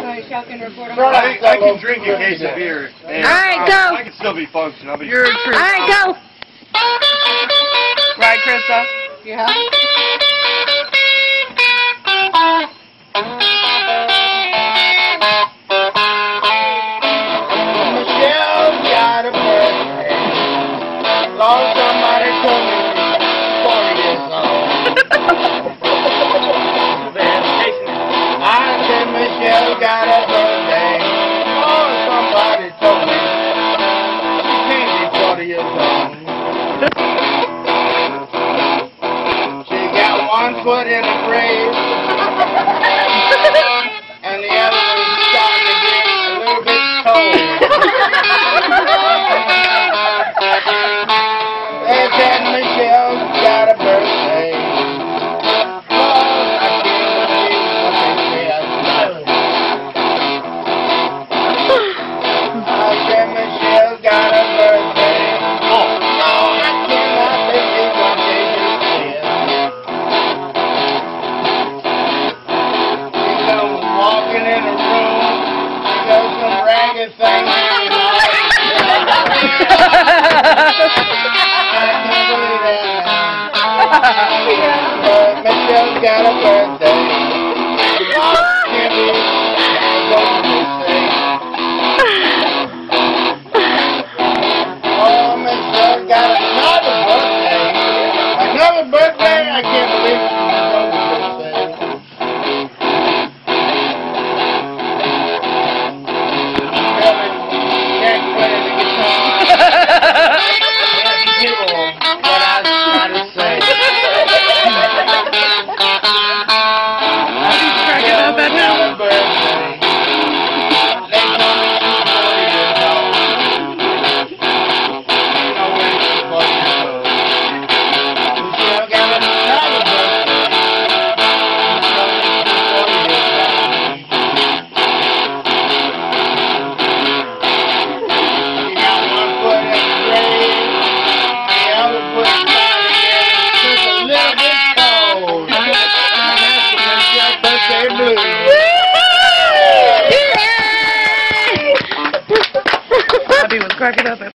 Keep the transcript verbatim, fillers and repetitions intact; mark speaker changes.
Speaker 1: Michelle can report on
Speaker 2: I, I can drink a case of beer. And
Speaker 3: All right,
Speaker 2: I,
Speaker 3: go.
Speaker 2: I can still be functional. I'll be
Speaker 3: You're true. All right, go. Right, Krista?
Speaker 1: Yeah.
Speaker 4: Michelle got a birthday. Long somebody told me she's forty years old. I said Michelle got a birthday. Oh, somebody told me she can't be forty years old. She got one foot in the grave, and the other one's starting to get a little bit cold. They said Michelle's got a birthday. Oh, I can't believe what they say. I said Michelle's got a birthday. Oh, no, I cannot believe what they just said. She comes walking in the room. She goes some ragged thing hanging on. But Michelle's got a birthday. Oh, Jimmy, what did you say? Oh, Michelle's got another birthday. Another birthday? I can't believe she's another birthday. Really can't play the guitar. That's people what I was trying to say.
Speaker 3: Bobby was cracking up at